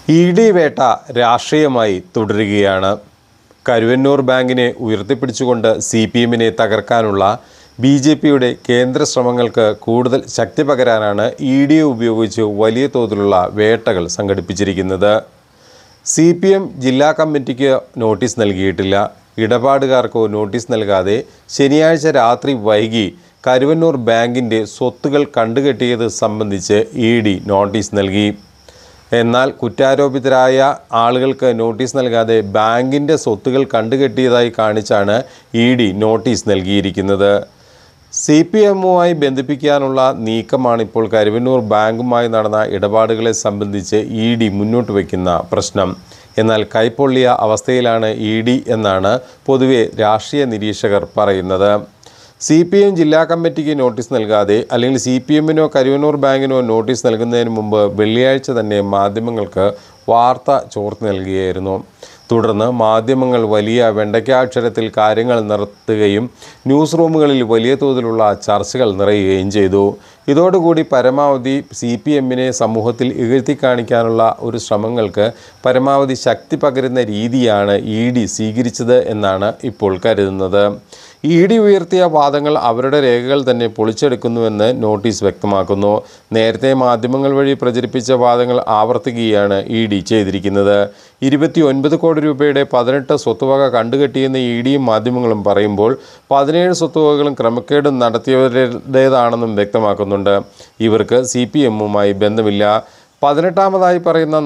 ED. വേട്ട രാഷ്ട്രീയമായി തുടരുകയാണ്. കരുവന്നൂർ ബാങ്കിനെ ഉയർത്തിപ്പിടിച്ചുകൊണ്ട് CPM-നെ തകർക്കാനുള്ള BJP-യുടെ കേന്ദ്ര ശ്രമങ്ങൾക്ക് കൂടുതൽ ശക്തി പകരാനാണ് ഇ.ഡി. ഉപയോഗിച്ച് വലിയ തോതിലുള്ള വേട്ടകൾ സംഘടിപ്പിച്ചിരിക്കുന്നത്. CPM ജില്ലാ കമ്മിറ്റിക്ക് നോട്ടീസ് നൽകിയിട്ടില്ല. ഇടപാടുകാർക്കോ നോട്ടീസ് നൽകാതെ ശനിയാഴ്ച രാത്രി വൈകി കരുവന്നൂർ ബാങ്കിൻ്റെ സ്വത്തുകൾ കണ്ടുകെട്ടിയത് സംബന്ധിച്ച് ഇ.ഡി. നോട്ടീസ് നൽകി. എന്നാൽ കുറ്റാരോപിതരായ ആളുകൾക്ക് നോട്ടീസ് നൽകാതെ ബാങ്കിൻ്റെ സ്വത്തുകൾ കണ്ടുകെട്ടിയതായി കാണിച്ചാണ് ഇ.ഡി. നോട്ടീസ് നൽകിയിരിക്കുന്നത്. CPM-വുമായി ബന്ധിപ്പിക്കാനുള്ള നീക്കമാണ് ഇപ്പോൾ കരുവന്നൂർ ബാങ്കുമായി നടന്ന ഇടപാടുകളെ സംബന്ധിച്ച് ഇ.ഡി. മുന്നോട്ട് വയ്ക്കുന്ന പ്രശ്നം. എന്നാൽ കൈപ്പൊള്ളിയ അവസ്ഥയിലാണ് ഇ.ഡി. എന്നാണ് പൊതുവെ രാഷ്ട്രീയ നിരീക്ഷകർ പറയുന്നത്. CPM ജില്ലാ കമ്മിറ്റിക്ക് നോട്ടീസ് നൽകാതെ അല്ലെങ്കിൽ CPM-നോ കരുവന്നൂർ ബാങ്കിനോ നോട്ടീസ് നൽകുന്നതിന് മുമ്പ് വെള്ളിയാഴ്ച തന്നെ മാധ്യമങ്ങൾക്ക് വാർത്ത ചോർത്തി നൽകുകയായിരുന്നു. തുടർന്ന് മാധ്യമങ്ങൾ വലിയ വെണ്ടയ്ക്കാക്ഷരത്തിൽ കാര്യങ്ങൾ നടത്തുകയും ന്യൂസ് റൂമുകളിൽ വലിയ തോതിലുള്ള ചർച്ചകൾ നിറയുകയും ചെയ്തു. ഇതോടുകൂടി പരമാവധി CPM-നെ സമൂഹത്തിൽ ഇകഴ്ത്തി കാണിക്കാനുള്ള ഒരു ശ്രമങ്ങൾക്ക് പരമാവധി ശക്തി പകരുന്ന രീതിയാണ് ഇ.ഡി. സ്വീകരിച്ചത് എന്നാണ് ഇപ്പോൾ കരുതുന്നത്. ഇ.ഡി. ഉയർത്തിയ വാദങ്ങൾ അവരുടെ രേഖകൾ തന്നെ പൊളിച്ചെടുക്കുന്നുവെന്ന് നോട്ടീസ് വ്യക്തമാക്കുന്നു. നേരത്തെ മാധ്യമങ്ങൾ വഴി പ്രചരിപ്പിച്ച വാദങ്ങൾ ആവർത്തിക്കുകയാണ് ഇ.ഡി. ചെയ്തിരിക്കുന്നത്. 29 കോടി രൂപയുടെ 18 സ്വത്തുവക കണ്ടുകെട്ടിയെന്ന് ഇ.ഡിയും മാധ്യമങ്ങളും പറയുമ്പോൾ 17 സ്വത്തുവകകളും ക്രമക്കേട് നടത്തിയവരുടേതാണെന്നും വ്യക്തമാക്കുന്നുണ്ട്. ഇവർക്ക് CPM-വുമായി ബന്ധമില്ല. 18-ാമതായി പറയുന്ന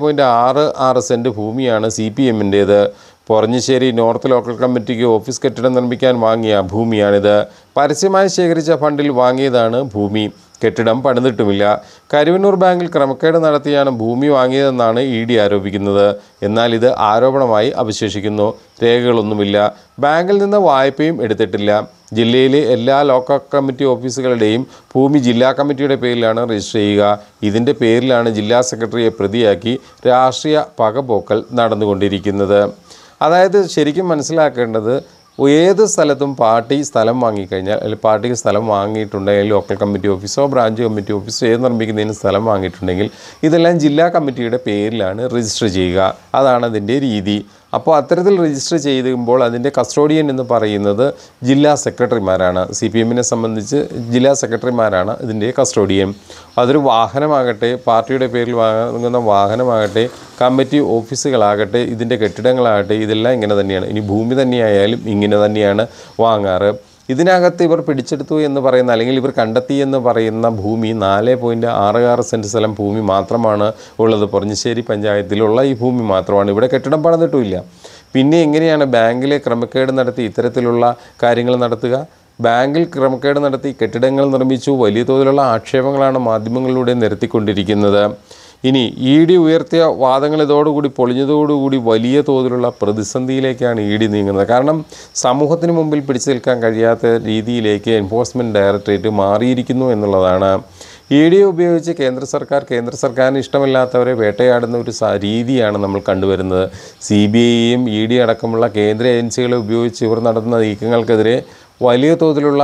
4.66 സെൻറ്റ് ഭൂമിയാണ് CPM-ൻ്റേത്. പൊറഞ്ഞശ്ശേരി നോർത്ത് ലോക്കൽ കമ്മിറ്റിക്ക് ഓഫീസ് കെട്ടിടം നിർമ്മിക്കാൻ വാങ്ങിയ ഭൂമിയാണിത്. പരസ്യമായി ശേഖരിച്ച ഫണ്ടിൽ വാങ്ങിയതാണ് ഭൂമി. കെട്ടിടം പണിതിട്ടുമില്ല. കരുവന്നൂർ ബാങ്കിൽ ക്രമക്കേട് നടത്തിയാണ് ഭൂമി വാങ്ങിയതെന്നാണ് ഇ.ഡി. ആരോപിക്കുന്നത്. എന്നാൽ ഇത് ആരോപണമായി അവശേഷിക്കുന്നു. രേഖകളൊന്നുമില്ല. ബാങ്കിൽ നിന്ന് വായ്പയും എടുത്തിട്ടില്ല. ജില്ലയിലെ എല്ലാ ലോക്കൽ കമ്മിറ്റി ഓഫീസുകളുടെയും ഭൂമി ജില്ലാ കമ്മിറ്റിയുടെ പേരിലാണ് രജിസ്റ്റർ ചെയ്യുക. ഇതിൻ്റെ പേരിലാണ് ജില്ലാ സെക്രട്ടറിയെ പ്രതിയാക്കി രാഷ്ട്രീയ പകപോക്കൽ നടന്നുകൊണ്ടിരിക്കുന്നത്. അതായത് ശരിക്കും മനസ്സിലാക്കേണ്ടത്, ഏത് സ്ഥലത്തും പാർട്ടി സ്ഥലം വാങ്ങിക്കഴിഞ്ഞാൽ അല്ലെങ്കിൽ പാർട്ടിക്ക് സ്ഥലം വാങ്ങിയിട്ടുണ്ടെങ്കിൽ ലോക്കൽ കമ്മിറ്റി ഓഫീസോ ബ്രാഞ്ച് കമ്മിറ്റി ഓഫീസോ ഏത് നിർമ്മിക്കുന്നതിന് സ്ഥലം വാങ്ങിയിട്ടുണ്ടെങ്കിൽ ഇതെല്ലാം ജില്ലാ കമ്മിറ്റിയുടെ പേരിലാണ് രജിസ്റ്റർ ചെയ്യുക. അതാണ് അതിൻ്റെ രീതി. അപ്പോൾ അത്തരത്തിൽ രജിസ്റ്റർ ചെയ്യുമ്പോൾ അതിൻ്റെ കസ്റ്റോഡിയൻ എന്ന് പറയുന്നത് ജില്ലാ സെക്രട്ടറിമാരാണ്. CPM-നെ സംബന്ധിച്ച് ജില്ലാ സെക്രട്ടറിമാരാണ് ഇതിൻ്റെ കസ്റ്റോഡിയൻ. അതൊരു വാഹനമാകട്ടെ, പാർട്ടിയുടെ പേരിൽ വാങ്ങുന്ന വാഹനമാകട്ടെ, കമ്മിറ്റി ഓഫീസുകളാകട്ടെ, ഇതിൻ്റെ കെട്ടിടങ്ങളാകട്ടെ, ഇതെല്ലാം ഇങ്ങനെ തന്നെയാണ്. ഇനി ഭൂമി തന്നെയായാലും ഇങ്ങനെ തന്നെയാണ് വാങ്ങാറ്. ഇതിനകത്ത് ഇവർ പിടിച്ചെടുത്തു എന്ന് പറയുന്ന അല്ലെങ്കിൽ ഇവർ കണ്ടെത്തി എന്ന് പറയുന്ന ഭൂമി 4.66 സെൻറ്റ് സ്ഥലം ഭൂമി മാത്രമാണ് ഉള്ളത്. പൊറഞ്ഞശ്ശേരി പഞ്ചായത്തിലുള്ള ഈ ഭൂമി മാത്രമാണ്. ഇവിടെ കെട്ടിടം പണിതിട്ടുമില്ല. പിന്നെ എങ്ങനെയാണ് ബാങ്കിലെ ക്രമക്കേട് നടത്തി ഇത്തരത്തിലുള്ള കാര്യങ്ങൾ നടത്തുക? ബാങ്കിൽ ക്രമക്കേട് നടത്തി കെട്ടിടങ്ങൾ നിർമ്മിച്ചു. വലിയ തോതിലുള്ള ആക്ഷേപങ്ങളാണ് മാധ്യമങ്ങളിലൂടെ നിരത്തിക്കൊണ്ടിരിക്കുന്നത്. ഇനി ഇ.ഡി. ഉയർത്തിയ വാദങ്ങൾ ഇതോടുകൂടി പൊളിഞ്ഞതോടുകൂടി വലിയ തോതിലുള്ള പ്രതിസന്ധിയിലേക്കാണ് ഇ.ഡി. നീങ്ങുന്നത്. കാരണം സമൂഹത്തിന് മുമ്പിൽ പിടിച്ചു നിൽക്കാൻ കഴിയാത്ത രീതിയിലേക്ക് എൻഫോഴ്സ്മെൻറ്റ് ഡയറക്ടറേറ്റ് മാറിയിരിക്കുന്നു എന്നുള്ളതാണ്. ഇ.ഡി. ഉപയോഗിച്ച് കേന്ദ്ര സർക്കാരിന് ഇഷ്ടമില്ലാത്തവരെ വേട്ടയാടുന്ന ഒരു രീതിയാണ് നമ്മൾ കണ്ടുവരുന്നത്. CBI-യും ഇ.ഡി. അടക്കമുള്ള കേന്ദ്ര ഏജൻസികളെ ഉപയോഗിച്ച് ഇവർ നടത്തുന്ന നീക്കങ്ങൾക്കെതിരെ വലിയ തോതിലുള്ള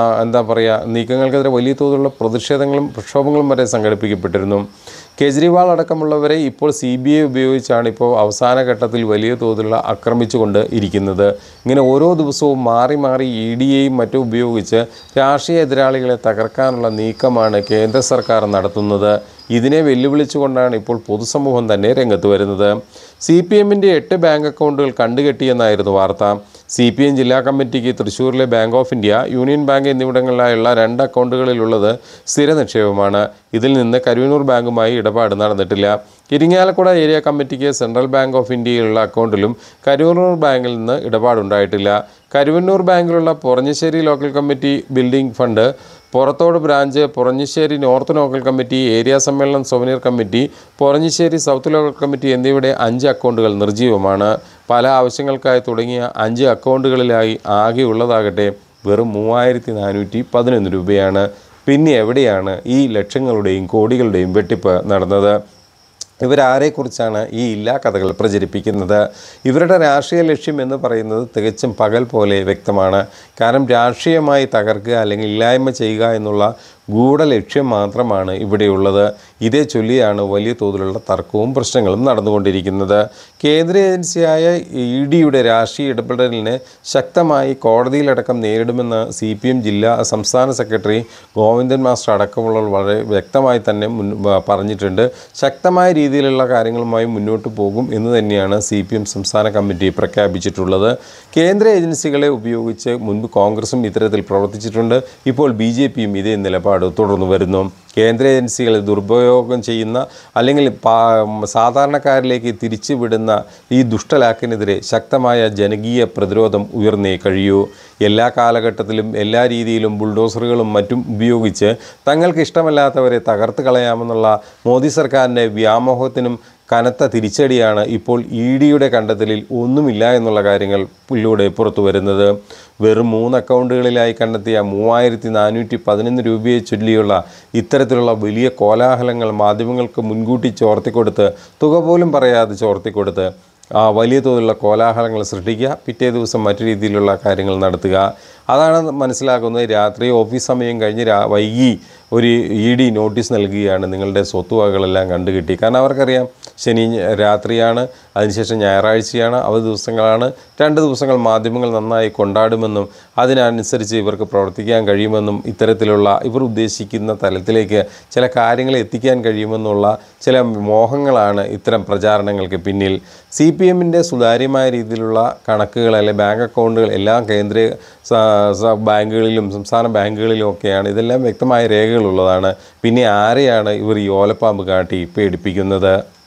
നീക്കങ്ങൾക്കെതിരെ വലിയ തോതിലുള്ള പ്രതിഷേധങ്ങളും പ്രക്ഷോഭങ്ങളും വരെ സംഘടിപ്പിക്കപ്പെട്ടിരുന്നു. കേജ്രിവാൾ അടക്കമുള്ളവരെ ഇപ്പോൾ CBI ഉപയോഗിച്ചാണ് ഇപ്പോൾ അവസാന ഘട്ടത്തിൽ വലിയ തോതിലുള്ള ആക്രമിച്ചുകൊണ്ട് ഇരിക്കുന്നത്. ഇങ്ങനെ ഓരോ ദിവസവും മാറി മാറി ഇ.ഡിയെയും മറ്റും ഉപയോഗിച്ച് രാഷ്ട്രീയ എതിരാളികളെ തകർക്കാനുള്ള നീക്കമാണ് കേന്ദ്ര സർക്കാർ നടത്തുന്നത്. ഇതിനെ വെല്ലുവിളിച്ചുകൊണ്ടാണ് ഇപ്പോൾ പൊതുസമൂഹം തന്നെ രംഗത്ത് വരുന്നത്. CPM-ൻ്റെ 8 ബാങ്ക് അക്കൗണ്ടുകൾ കണ്ടുകെട്ടിയെന്നായിരുന്നു വാർത്ത. CPM ജില്ലാ കമ്മിറ്റിക്ക് തൃശ്ശൂരിലെ bank of India, union bank എന്നിവിടങ്ങളിലായുള്ള 2 അക്കൗണ്ടുകളിലുള്ളത് സ്ഥിര നിക്ഷേപമാണ്. ഇതിൽ നിന്ന് കരുവന്നൂർ ബാങ്കുമായി ഇടപാട് നടന്നിട്ടില്ല. ഇരിങ്ങാലക്കുട ഏരിയ കമ്മിറ്റിക്ക് സെൻട്രൽ ബാങ്ക് ഓഫ് ഇന്ത്യയിലുള്ള അക്കൗണ്ടിലും കരുവന്നൂർ ബാങ്കിൽ നിന്ന് ഇടപാടുണ്ടായിട്ടില്ല. കരുവന്നൂർ ബാങ്കിലുള്ള Poranjassery local committee building fund, Purathodu branch, Poranjassery north local committee, area സമ്മേളനം souvenir committee, Poranjassery south local committee എന്നിവയുടെ 5 അക്കൗണ്ടുകൾ നിർജ്ജീവമാണ്. പല ആവശ്യങ്ങൾക്കായി തുടങ്ങിയ 5 അക്കൗണ്ടുകളിലായി ആകെയുള്ളതാകട്ടെ വെറും 3411 രൂപയാണ്. പിന്നെ എവിടെയാണ് ഈ ലക്ഷങ്ങളുടെയും കോടികളുടെയും വെട്ടിപ്പ് നടന്നത്? ഇവരാരെക്കുറിച്ചാണ് ഈ ഇല്ലാ കഥകൾ പ്രചരിപ്പിക്കുന്നത്? ഇവരുടെ രാഷ്ട്രീയ ലക്ഷ്യം എന്ന് പറയുന്നത് തികച്ചും പകൽ പോലെ വ്യക്തമാണ്. കാരണം രാഷ്ട്രീയമായി തകർക്കുക അല്ലെങ്കിൽ ഇല്ലായ്മ ചെയ്യുക എന്നുള്ള ഗൂഢലക്ഷ്യം മാത്രമാണ് ഇവിടെയുള്ളത്. ഇതേ ചൊല്ലിയാണ് വലിയ തോതിലുള്ള തർക്കവും പ്രശ്നങ്ങളും നടന്നുകൊണ്ടിരിക്കുന്നത്. കേന്ദ്ര ഏജൻസിയായ EDയുടെ രാഷ്ട്രീയ ഇടപെടലിനെ ശക്തമായി കോടതിയിലടക്കം നേരിടുമെന്ന് CPM സംസ്ഥാന സെക്രട്ടറി ഗോവിന്ദൻ മാസ്റ്റർ അടക്കമുള്ളവർ വളരെ വ്യക്തമായി തന്നെ പറഞ്ഞിട്ടുണ്ട്. ശക്തമായ രീതിയിലുള്ള കാര്യങ്ങളുമായി മുന്നോട്ട് പോകും എന്ന് തന്നെയാണ് CPM സംസ്ഥാന കമ്മിറ്റി പ്രഖ്യാപിച്ചിട്ടുള്ളത്. കേന്ദ്ര ഏജൻസികളെ ഉപയോഗിച്ച് മുൻപ് കോൺഗ്രസും ഇത്തരത്തിൽ പ്രവർത്തിച്ചിട്ടുണ്ട്. ഇപ്പോൾ BJPയും ഇതേ നിലപാട് തുടർന്നു വരുന്നു. കേന്ദ്ര ഏജൻസികളെ ദുരുപയോഗം ചെയ്യുന്ന അല്ലെങ്കിൽ സാധാരണക്കാരിലേക്ക് തിരിച്ചുവിടുന്ന ഈ ദുഷ്ടലാക്കിനെതിരെ ശക്തമായ ജനകീയ പ്രതിരോധം ഉയർന്നേ കഴിയൂ. എല്ലാ കാലഘട്ടത്തിലും എല്ലാ രീതിയിലും ബുൾഡോസറുകളും മറ്റും ഉപയോഗിച്ച് തങ്ങൾക്ക് ഇഷ്ടമല്ലാത്തവരെ തകർത്ത് കളയാമെന്നുള്ള മോദി സർക്കാരിൻ്റെ വ്യാമോഹത്തിനും കനത്ത തിരിച്ചടിയാണ് ഇപ്പോൾ EDയുടെ കണ്ടെത്തലിൽ ഒന്നുമില്ല എന്നുള്ള കാര്യങ്ങളിലൂടെ പുറത്തു വരുന്നത്. വെറും 3 അക്കൗണ്ടുകളിലായി കണ്ടെത്തിയ 3411 രൂപയെ ചൊല്ലിയുള്ള ഇത്തരത്തിലുള്ള വലിയ കോലാഹലങ്ങൾ മാധ്യമങ്ങൾക്ക് മുൻകൂട്ടി ചോർത്തിക്കൊടുത്ത്, തുക പോലും പറയാതെ ചോർത്തിക്കൊടുത്ത് വലിയ തോതിലുള്ള കോലാഹലങ്ങൾ സൃഷ്ടിക്കുക, പിറ്റേ ദിവസം മറ്റു രീതിയിലുള്ള കാര്യങ്ങൾ നടത്തുക. അതാണ് മനസ്സിലാക്കുന്നത്. രാത്രി ഓഫീസ് സമയം കഴിഞ്ഞ് വൈകി ഒരു ED നോട്ടീസ് നൽകുകയാണ്, നിങ്ങളുടെ സ്വത്തുവകകളെല്ലാം കണ്ടുകിട്ടി. കാരണം അവർക്കറിയാം ശനി രാത്രിയാണ്, അതിനുശേഷം ഞായറാഴ്ചയാണ്, അവധി ദിവസങ്ങളാണ്. 2 ദിവസങ്ങൾ മാധ്യമങ്ങൾ നന്നായി കൊണ്ടാടുമെന്നും അതിനനുസരിച്ച് ഇവർക്ക് പ്രവർത്തിക്കാൻ കഴിയുമെന്നും ഇത്തരത്തിലുള്ള ഇവർ ഉദ്ദേശിക്കുന്ന തലത്തിലേക്ക് ചില കാര്യങ്ങൾ എത്തിക്കാൻ കഴിയുമെന്നുള്ള ചില മോഹങ്ങളാണ് ഇത്തരം പ്രചാരണങ്ങൾക്ക് പിന്നിൽ. CPMൻ്റെ സുതാര്യമായ രീതിയിലുള്ള കണക്കുകൾ അല്ലെങ്കിൽ ബാങ്ക് അക്കൗണ്ടുകൾ എല്ലാം കേന്ദ്ര ബാങ്കുകളിലും സംസ്ഥാന ബാങ്കുകളിലും ഒക്കെയാണ്. ഇതെല്ലാം വ്യക്തമായ രേഖകളുള്ളതാണ്. പിന്നെ ആരെയാണ് ഇവർ ഈ ഓലപ്പാമ്പ് കാട്ടി പേടിപ്പിക്കുന്നത്?